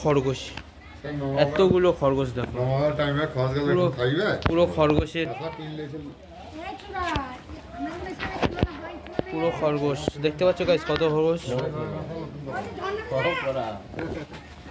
খরগোশ, এতগুলো খরগোশ দেখো, পুরো খরগোশের, পুরো খরগোশ দেখতে পাচ্ছ গাইস, কত খরগোশ।